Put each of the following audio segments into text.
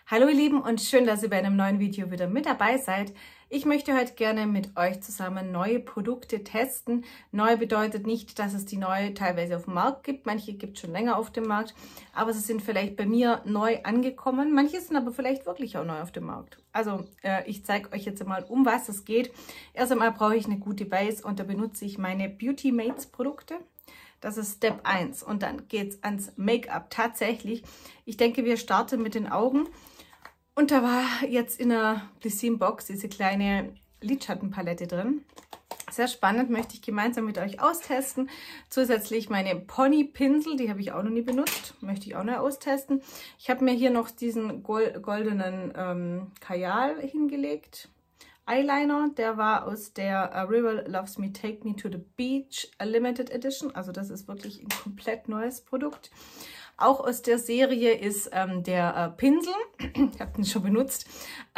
Hallo ihr Lieben und schön, dass ihr bei einem neuen Video wieder mit dabei seid. Ich möchte heute gerne mit euch zusammen neue Produkte testen. Neu bedeutet nicht, dass es die neue teilweise auf dem Markt gibt. Manche gibt es schon länger auf dem Markt, aber sie sind vielleicht bei mir neu angekommen. Manche sind aber vielleicht wirklich auch neu auf dem Markt. Also ich zeige euch jetzt mal, um was es geht. Erst einmal brauche ich eine gute Base und da benutze ich meine Beauty Mates Produkte. Das ist Step 1 und dann geht es ans Make-up. Tatsächlich, ich denke, wir starten mit den Augen. Und da war jetzt in der Glycine Box diese kleine Lidschattenpalette drin. Sehr spannend, möchte ich gemeinsam mit euch austesten. Zusätzlich meine Pony Pinsel, die habe ich auch noch nie benutzt, möchte ich auch noch austesten. Ich habe mir hier noch diesen goldenen Kajal hingelegt. Eyeliner, der war aus der River Loves Me Take Me to the Beach Limited Edition. Also das ist wirklich ein komplett neues Produkt. Auch aus der Serie ist der Pinsel, ich habe den schon benutzt,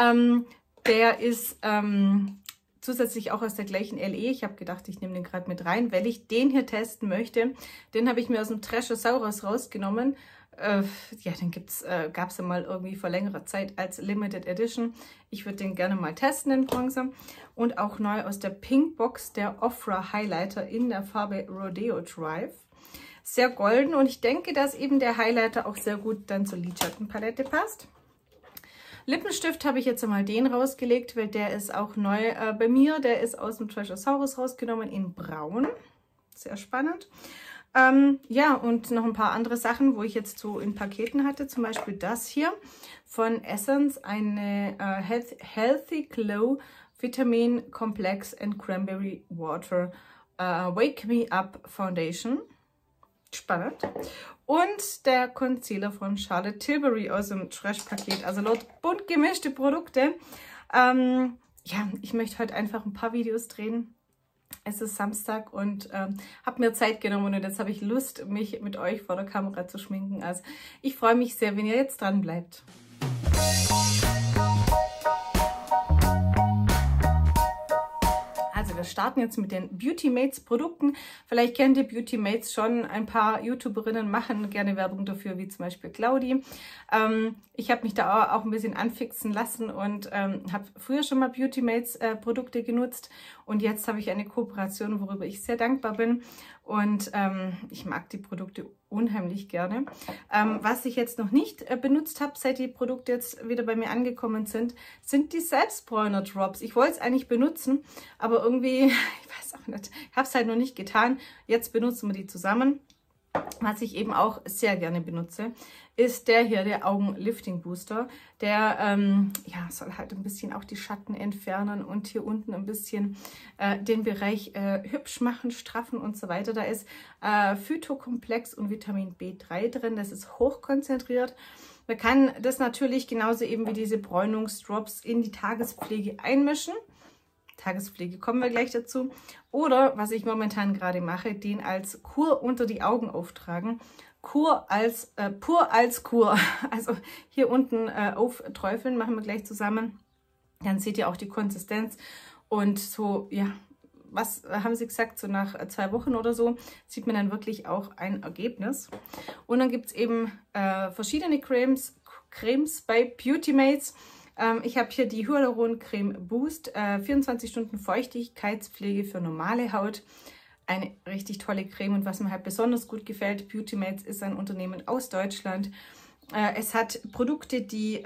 der ist zusätzlich auch aus der gleichen LE. Ich habe gedacht, ich nehme den gerade mit rein, weil ich den hier testen möchte. Den habe ich mir aus dem Treasure rausgenommen. Ja, den gab es ja mal irgendwie vor längerer Zeit als Limited Edition. Ich würde den gerne mal testen in Bronze. Und auch neu aus der Pink Box, der Ofra Highlighter in der Farbe Rodeo Drive. Sehr golden und ich denke, dass eben der Highlighter auch sehr gut dann zur Lidschattenpalette passt. Lippenstift habe ich jetzt einmal den rausgelegt, weil der ist auch neu bei mir. Der ist aus dem Treasuresaurus rausgenommen in Braun. Sehr spannend. Ja, und noch ein paar andere Sachen, wo ich jetzt so in Paketen hatte. Zum Beispiel das hier von Essence, eine Healthy Glow Vitamin Complex and Cranberry Water Wake Me Up Foundation. Spannend. Und der Concealer von Charlotte Tilbury aus dem Trash-Paket. Also laut bunt gemischte Produkte. Ja, ich möchte heute einfach ein paar Videos drehen. Es ist Samstag und habe mir Zeit genommen und jetzt habe ich Lust, mich mit euch vor der Kamera zu schminken. Also ich freue mich sehr, wenn ihr jetzt dran bleibt. Wir starten jetzt mit den Beauty Mates Produkten. Vielleicht kennt ihr Beauty Mates schon. Ein paar YouTuberinnen machen gerne Werbung dafür, wie zum Beispiel Claudi. Ich habe mich da auch ein bisschen anfixen lassen und habe früher schon mal Beauty Mates Produkte genutzt. Und jetzt habe ich eine Kooperation, worüber ich sehr dankbar bin. Und ich mag die Produkte unheimlich gerne. Was ich jetzt noch nicht benutzt habe, seit die Produkte jetzt wieder bei mir angekommen sind, sind die Selbstbräuner Drops. Ich wollte es eigentlich benutzen, aber irgendwie, ich weiß auch nicht, ich habe es halt noch nicht getan. Jetzt benutzen wir die zusammen. Was ich eben auch sehr gerne benutze, ist der hier, der Augen-Lifting Booster. Der ja, soll halt ein bisschen auch die Schatten entfernen und hier unten ein bisschen den Bereich hübsch machen, straffen und so weiter. Da ist Phytokomplex und Vitamin B3 drin. Das ist hochkonzentriert. Man kann das natürlich genauso eben wie diese Bräunungsdrops in die Tagespflege einmischen. Tagespflege kommen wir gleich dazu. Oder, was ich momentan gerade mache, den als Kur unter die Augen auftragen. Pur als Kur. Also hier unten aufträufeln, machen wir gleich zusammen. Dann seht ihr auch die Konsistenz. Und so, ja, was haben sie gesagt, so nach 2 Wochen oder so, sieht man dann wirklich auch ein Ergebnis. Und dann gibt es eben verschiedene Cremes bei Beauty Mates. Ich habe hier die Hyaluron Creme Boost, 24 Stunden Feuchtigkeitspflege für normale Haut. Eine richtig tolle Creme und was mir halt besonders gut gefällt, Beauty Mates ist ein Unternehmen aus Deutschland. Es hat Produkte, die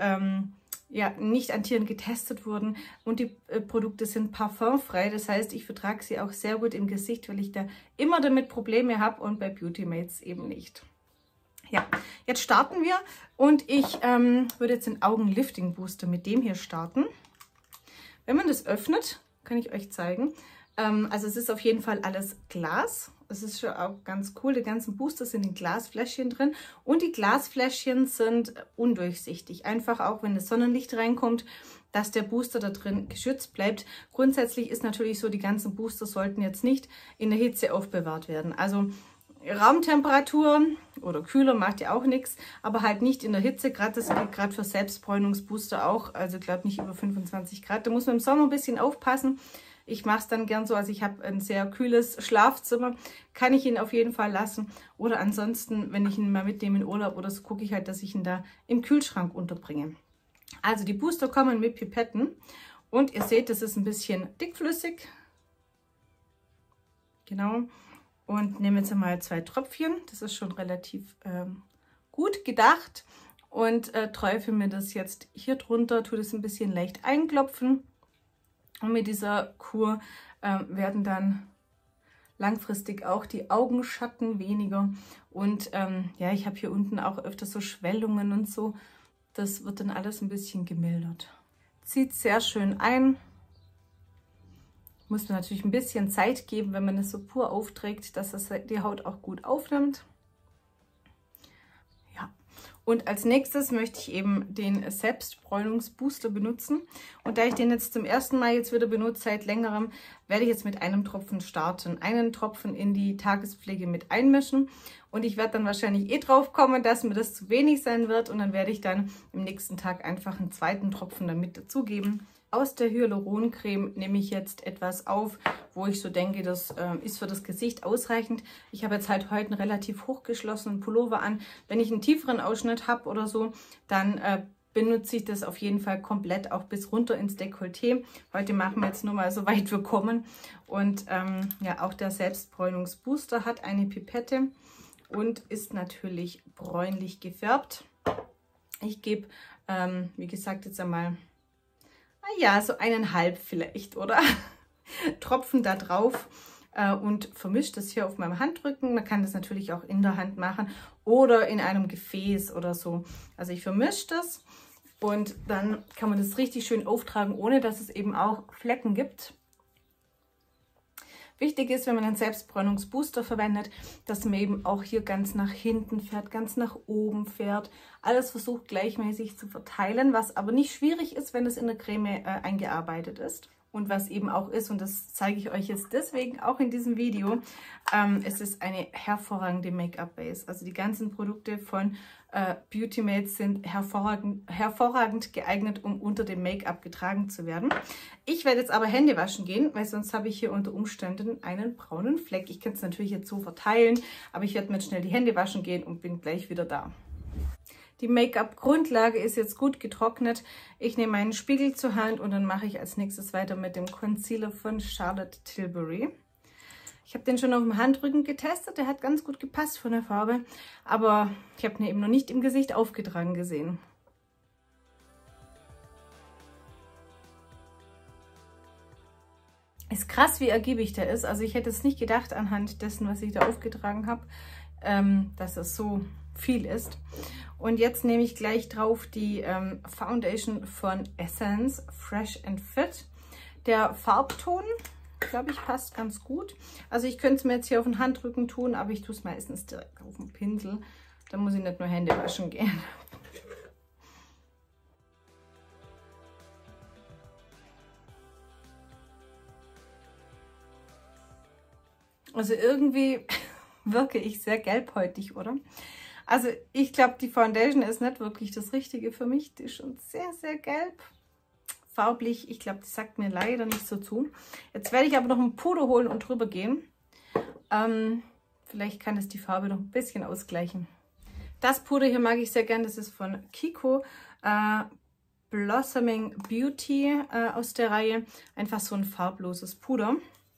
ja, nicht an Tieren getestet wurden und die Produkte sind parfumfrei. Das heißt, ich vertrage sie auch sehr gut im Gesicht, weil ich da immer damit Probleme habe und bei Beauty Mates eben nicht. Ja, jetzt starten wir und ich würde jetzt den Augen-Lifting Booster mit dem hier starten. Wenn man das öffnet, kann ich euch zeigen. Also es ist auf jeden Fall alles Glas. Es ist schon auch ganz cool. Die ganzen Booster sind in Glasfläschchen drin und die Glasfläschchen sind undurchsichtig. Einfach auch, wenn das Sonnenlicht reinkommt, dass der Booster da drin geschützt bleibt. Grundsätzlich ist natürlich so, die ganzen Booster sollten jetzt nicht in der Hitze aufbewahrt werden. Also Raumtemperatur oder kühler macht ja auch nichts, aber halt nicht in der Hitze. Das gilt gerade für Selbstbräunungsbooster auch, also ich glaube nicht über 25 Grad. Da muss man im Sommer ein bisschen aufpassen. Ich mache es dann gern so, also ich habe ein sehr kühles Schlafzimmer, kann ich ihn auf jeden Fall lassen. Oder ansonsten, wenn ich ihn mal mitnehme in Urlaub oder so, gucke ich halt, dass ich ihn da im Kühlschrank unterbringe. Also die Booster kommen mit Pipetten und ihr seht, das ist ein bisschen dickflüssig. Genau. Und nehme jetzt mal 2 Tröpfchen. Das ist schon relativ gut gedacht. Und träufle mir das jetzt hier drunter, tue das ein bisschen leicht einklopfen. Und mit dieser Kur werden dann langfristig auch die Augenschatten weniger. Und ja, ich habe hier unten auch öfters so Schwellungen und so. Das wird dann alles ein bisschen gemildert. Zieht sehr schön ein. Muss man natürlich ein bisschen Zeit geben, wenn man es so pur aufträgt, dass es die Haut auch gut aufnimmt. Ja. Und als nächstes möchte ich eben den Selbstbräunungsbooster benutzen. Und da ich den jetzt zum ersten Mal jetzt wieder benutze, seit längerem, werde ich jetzt mit einem Tropfen starten. Einen Tropfen in die Tagespflege mit einmischen. Und ich werde dann wahrscheinlich drauf kommen, dass mir das zu wenig sein wird. Und dann werde ich dann am nächsten Tag einfach einen zweiten Tropfen damit dazugeben. Aus der Hyaluroncreme nehme ich jetzt etwas auf, wo ich so denke, das ist für das Gesicht ausreichend. Ich habe jetzt halt heute einen relativ hochgeschlossenen Pullover an. Wenn ich einen tieferen Ausschnitt habe oder so, dann benutze ich das auf jeden Fall komplett auch bis runter ins Dekolleté. Heute machen wir jetzt nur mal so weit wir kommen. Und ja, auch der Selbstbräunungsbooster hat eine Pipette und ist natürlich bräunlich gefärbt. Ich gebe, wie gesagt, jetzt einmal, ja, so 1,5 vielleicht, oder? Tropfen da drauf und vermischt das hier auf meinem Handrücken. Man kann das natürlich auch in der Hand machen oder in einem Gefäß oder so. Also ich vermische das und dann kann man das richtig schön auftragen, ohne dass es eben auch Flecken gibt. Wichtig ist, wenn man einen Selbstbräunungsbooster verwendet, dass man eben auch hier ganz nach hinten fährt, ganz nach oben fährt. Alles versucht gleichmäßig zu verteilen, was aber nicht schwierig ist, wenn es in der Creme eingearbeitet ist. Und was eben auch ist, und das zeige ich euch jetzt deswegen auch in diesem Video, es ist eine hervorragende Make-up-Base. Also die ganzen Produkte von Beauty Mates sind hervorragend geeignet, um unter dem Make-up getragen zu werden. Ich werde jetzt aber Hände waschen gehen, weil sonst habe ich hier unter Umständen einen braunen Fleck. Ich kann es natürlich jetzt so verteilen, aber ich werde mir jetzt schnell die Hände waschen gehen und bin gleich wieder da. Die Make-up-Grundlage ist jetzt gut getrocknet. Ich nehme meinen Spiegel zur Hand und dann mache ich als nächstes weiter mit dem Concealer von Charlotte Tilbury. Ich habe den schon auf dem Handrücken getestet. Der hat ganz gut gepasst von der Farbe, aber ich habe ihn eben noch nicht im Gesicht aufgetragen gesehen. Ist krass, wie ergiebig der ist. Also ich hätte es nicht gedacht anhand dessen, was ich da aufgetragen habe, dass es so viel ist. Und jetzt nehme ich gleich drauf die Foundation von Essence Fresh and Fit. Der Farbton, glaube ich, passt ganz gut. Also ich könnte es mir jetzt hier auf den Handrücken tun, aber ich tue es meistens direkt auf den Pinsel. Dann muss ich nicht nur Hände waschen gehen. Also irgendwie wirke ich sehr gelbhäutig, oder? Also ich glaube, die Foundation ist nicht wirklich das Richtige für mich. Die ist schon sehr, sehr gelb. Farblich, ich glaube, das sagt mir leider nicht so zu. Jetzt werde ich aber noch ein Puder holen und drüber gehen. Vielleicht kann es die Farbe noch ein bisschen ausgleichen. Das Puder hier mag ich sehr gern. Das ist von Kiko. Blossoming Beauty aus der Reihe. Einfach so ein farbloses Puder.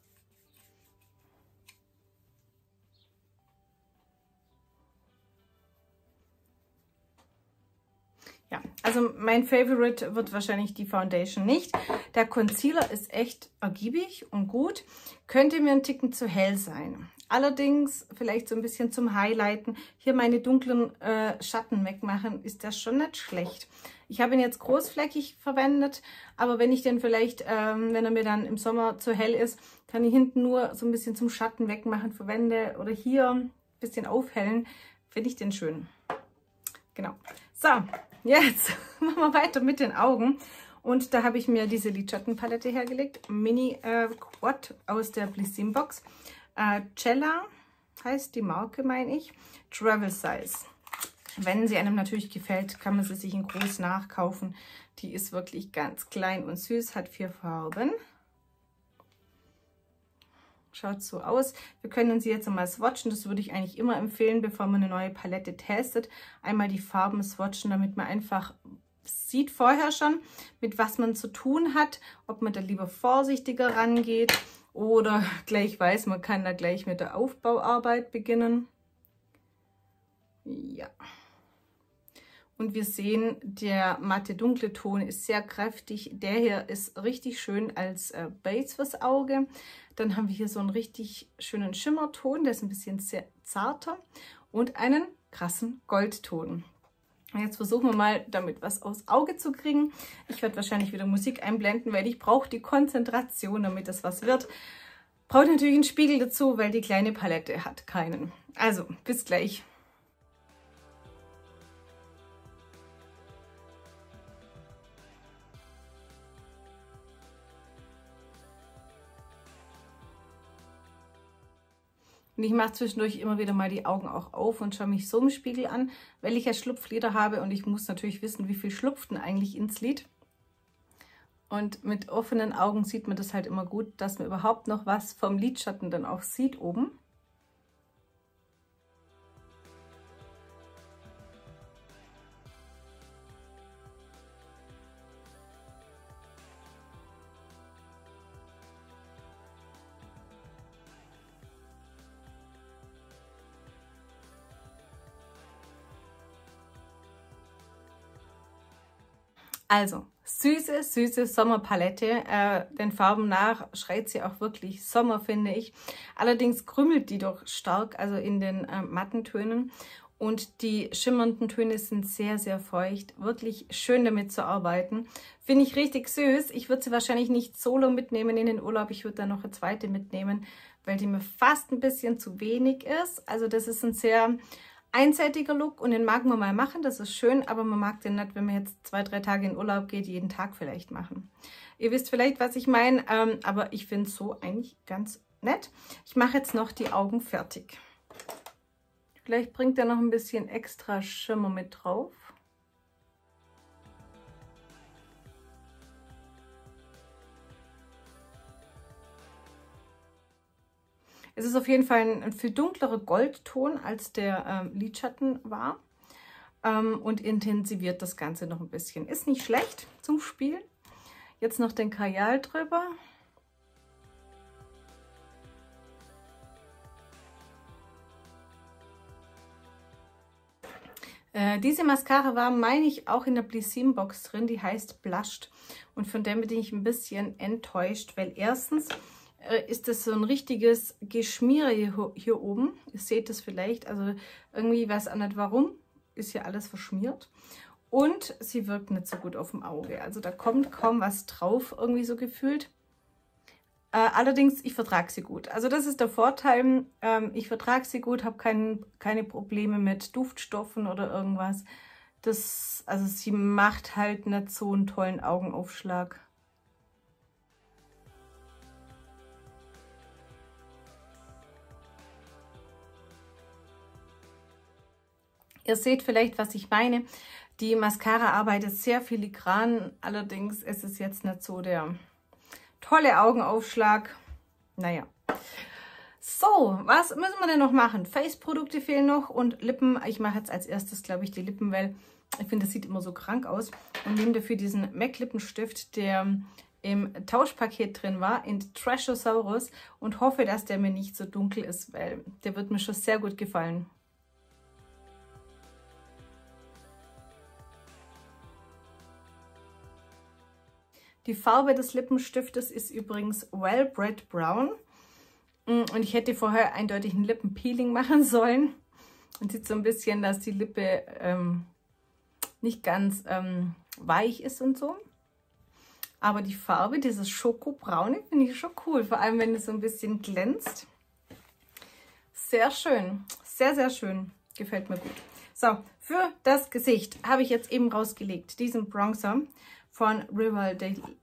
Ja, also mein Favorite wird wahrscheinlich die Foundation nicht. Der Concealer ist echt ergiebig und gut. Könnte mir ein Ticken zu hell sein. Allerdings vielleicht so ein bisschen zum Highlighten. Hier meine dunklen Schatten wegmachen, ist das schon nicht schlecht. Ich habe ihn jetzt großflächig verwendet, aber wenn ich den vielleicht, wenn er mir dann im Sommer zu hell ist, kann ich hinten nur so ein bisschen zum Schatten wegmachen verwende oder hier ein bisschen aufhellen, finde ich den schön. Genau. So, jetzt machen wir weiter mit den Augen. Und da habe ich mir diese Lidschattenpalette hergelegt. Mini Quad aus der Blissim-Box. Cella heißt die Marke, meine ich. Travel Size. Wenn sie einem natürlich gefällt, kann man sie sich in groß nachkaufen. Die ist wirklich ganz klein und süß, hat 4 Farben. Schaut so aus. Wir können sie jetzt einmal swatchen. Das würde ich eigentlich immer empfehlen, bevor man eine neue Palette testet. Einmal die Farben swatchen, damit man einfach sieht vorher schon, mit was man zu tun hat, ob man da lieber vorsichtiger rangeht oder gleich weiß, man kann da gleich mit der Aufbauarbeit beginnen. Ja. Und wir sehen, der matte dunkle Ton ist sehr kräftig. Der hier ist richtig schön als Base fürs Auge. Dann haben wir hier so einen richtig schönen Schimmerton, der ist ein bisschen sehr zarter und einen krassen Goldton. Jetzt versuchen wir mal, damit was aufs Auge zu kriegen. Ich werde wahrscheinlich wieder Musik einblenden, weil ich brauche die Konzentration, damit das was wird. Brauche natürlich einen Spiegel dazu, weil die kleine Palette hat keinen. Also, bis gleich. Und ich mache zwischendurch immer wieder mal die Augen auch auf und schaue mich so im Spiegel an, weil ich ja Schlupflider habe und ich muss natürlich wissen, wie viel schlupft denn eigentlich ins Lid. Und mit offenen Augen sieht man das halt immer gut, dass man überhaupt noch was vom Lidschatten dann auch sieht oben. Also, süße, süße Sommerpalette. Den Farben nach schreit sie auch wirklich Sommer, finde ich. Allerdings krümelt die doch stark, also in den matten Tönen. Und die schimmernden Töne sind sehr, sehr feucht. Wirklich schön damit zu arbeiten. Finde ich richtig süß. Ich würde sie wahrscheinlich nicht solo mitnehmen in den Urlaub. Ich würde da noch eine zweite mitnehmen, weil die mir fast ein bisschen zu wenig ist. Also das ist ein sehr einseitiger Look und den mag man mal machen, das ist schön, aber man mag den nicht, wenn man jetzt 2, 3 Tage in Urlaub geht, jeden Tag vielleicht machen. Ihr wisst vielleicht, was ich meine, aber ich finde es so eigentlich ganz nett. Ich mache jetzt noch die Augen fertig. Vielleicht bringt er noch ein bisschen extra Schimmer mit drauf. Es ist auf jeden Fall ein viel dunklerer Goldton, als der Lidschatten war und intensiviert das Ganze noch ein bisschen. Ist nicht schlecht zum Spielen. Jetzt noch den Kajal drüber. Diese Mascara war, meine ich, auch in der Blissim Box drin. Die heißt Blushed und von der bin ich ein bisschen enttäuscht, weil erstens ist das so ein richtiges Geschmiere hier oben. Ihr seht es vielleicht, also irgendwie weiß auch nicht warum, ist hier alles verschmiert. Und sie wirkt nicht so gut auf dem Auge, also da kommt kaum was drauf, irgendwie so gefühlt. Allerdings, ich vertrage sie gut. Also das ist der Vorteil, ich vertrage sie gut, habe keine Probleme mit Duftstoffen oder irgendwas. Also sie macht halt nicht so einen tollen Augenaufschlag. Ihr seht vielleicht, was ich meine. Die Mascara arbeitet sehr filigran, allerdings ist es jetzt nicht so der tolle Augenaufschlag. Naja. So, was müssen wir denn noch machen? Face-Produkte fehlen noch und Lippen. Ich mache jetzt als erstes, glaube ich, die Lippen, weil ich finde, das sieht immer so krank aus. Und nehme dafür diesen MAC Lippenstift, der im Tauschpaket drin war, in Trashosaurus, und hoffe, dass der mir nicht so dunkel ist, weil der wird mir schon sehr gut gefallen. Die Farbe des Lippenstiftes ist übrigens Well Bred Brown. Und ich hätte vorher eindeutig ein Lippenpeeling machen sollen. Man sieht so ein bisschen, dass die Lippe nicht ganz weich ist und so. Aber die Farbe, dieses Schokobraune, finde ich schon cool. Vor allem, wenn es so ein bisschen glänzt. Sehr schön. Sehr, sehr schön. Gefällt mir gut. So, für das Gesicht habe ich jetzt eben rausgelegt diesen Bronzer von Rival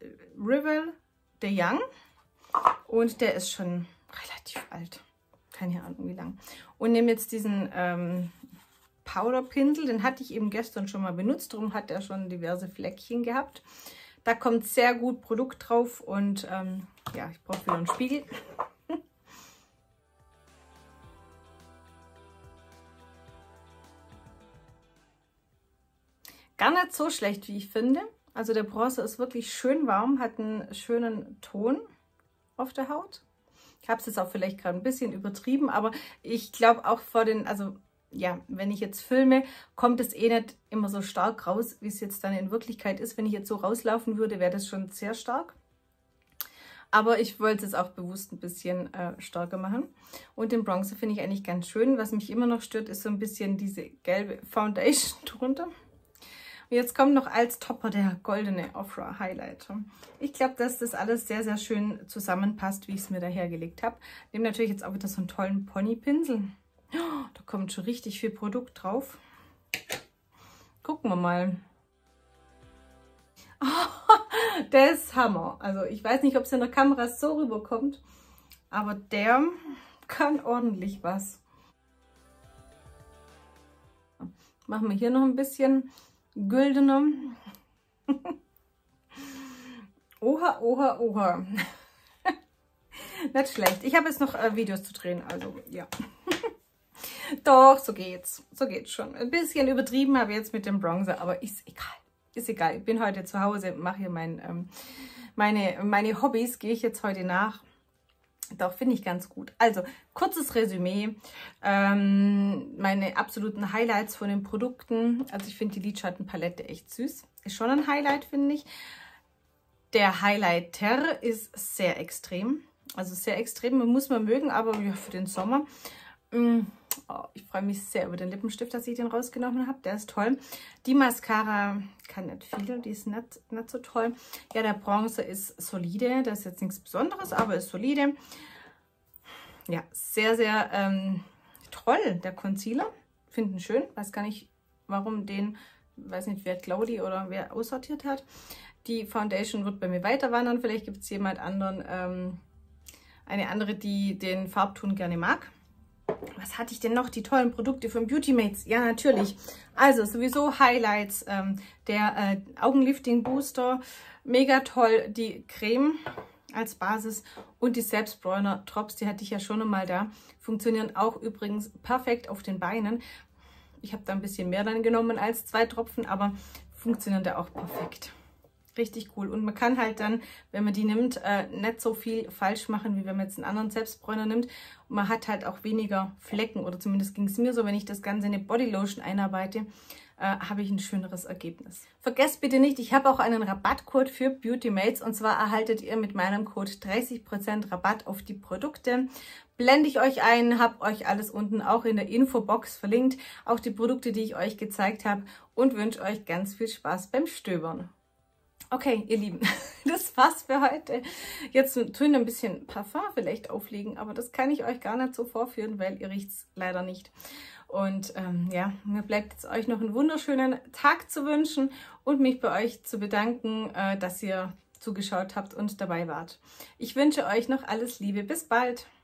de Young. Und der ist schon relativ alt. Keine Ahnung wie lang. Und nehme jetzt diesen Powderpinsel. Den hatte ich eben gestern schon mal benutzt. Darum hat er schon diverse Fleckchen gehabt. Da kommt sehr gut Produkt drauf. Und ja, ich brauche wieder einen Spiegel. Gar nicht so schlecht, wie ich finde. Also der Bronzer ist wirklich schön warm, hat einen schönen Ton auf der Haut. Ich habe es jetzt auch vielleicht gerade ein bisschen übertrieben, aber ich glaube auch vor den, also ja, wenn ich jetzt filme, kommt es eh nicht immer so stark raus, wie es jetzt dann in Wirklichkeit ist. Wenn ich jetzt so rauslaufen würde, wäre das schon sehr stark. Aber ich wollte es auch bewusst ein bisschen stärker machen. Und den Bronzer finde ich eigentlich ganz schön. Was mich immer noch stört, ist so ein bisschen diese gelbe Foundation drunter. Und jetzt kommt noch als Topper der goldene Ofra Highlighter. Ich glaube, dass das alles sehr, sehr schön zusammenpasst, wie ich es mir dahergelegt habe. Nehme natürlich jetzt auch wieder so einen tollen Ponypinsel. Oh, da kommt schon richtig viel Produkt drauf. Gucken wir mal. Oh, der ist Hammer. Also ich weiß nicht, ob es in der Kamera so rüberkommt, aber der kann ordentlich was. Machen wir hier noch ein bisschen güldener. Oha, oha, oha. Nicht schlecht. Ich habe jetzt noch Videos zu drehen, also ja. Doch, so geht's. So geht's schon. Ein bisschen übertrieben habe ich jetzt mit dem Bronzer, aber ist egal. Ist egal. Ich bin heute zu Hause, mache hier meine Hobbys, gehe ich jetzt heute nach. Doch, finde ich ganz gut. Also, kurzes Resümee. Meine absoluten Highlights von den Produkten. Also, ich finde die Lidschattenpalette echt süß. Ist schon ein Highlight, finde ich. Der Highlighter ist sehr extrem. Also, sehr extrem. Muss man mögen, aber ja, für den Sommer. Oh, ich freue mich sehr über den Lippenstift, dass ich den rausgenommen habe. Der ist toll. Die Mascara kann nicht viel, die ist nicht so toll. Ja, der Bronzer ist solide. Das ist jetzt nichts Besonderes, aber ist solide. Ja, sehr, sehr toll. Der Concealer, finden schön. Weiß gar nicht, warum den, weiß nicht, wer Claudi oder wer aussortiert hat. Die Foundation wird bei mir weiter wandern. Vielleicht gibt es jemand anderen, eine andere, die den Farbton gerne mag. Was hatte ich denn noch? Die tollen Produkte von Beauty Mates. Ja, natürlich. Also sowieso Highlights. Der Augenlifting Booster. Mega toll. Die Creme als Basis und die Selbstbräuner Drops. Die hatte ich ja schon einmal da. Funktionieren auch übrigens perfekt auf den Beinen. Ich habe da ein bisschen mehr dann genommen als 2 Tropfen, aber funktionieren da auch perfekt. Richtig cool. Und man kann halt dann, wenn man die nimmt, nicht so viel falsch machen, wie wenn man jetzt einen anderen Selbstbräuner nimmt. Und man hat halt auch weniger Flecken, oder zumindest ging es mir so, wenn ich das Ganze in eine Bodylotion einarbeite, habe ich ein schöneres Ergebnis. Vergesst bitte nicht, ich habe auch einen Rabattcode für Beauty Mates, und zwar erhaltet ihr mit meinem Code 30% Rabatt auf die Produkte. Blende ich euch ein, habe euch alles unten auch in der Infobox verlinkt, auch die Produkte, die ich euch gezeigt habe, und wünsche euch ganz viel Spaß beim Stöbern. Okay, ihr Lieben, das war's für heute. Jetzt tun ein bisschen Parfum vielleicht auflegen, aber das kann ich euch gar nicht so vorführen, weil ihr riecht's leider nicht. Und ja, mir bleibt jetzt euch noch einen wunderschönen Tag zu wünschen und mich bei euch zu bedanken, dass ihr zugeschaut habt und dabei wart. Ich wünsche euch noch alles Liebe. Bis bald!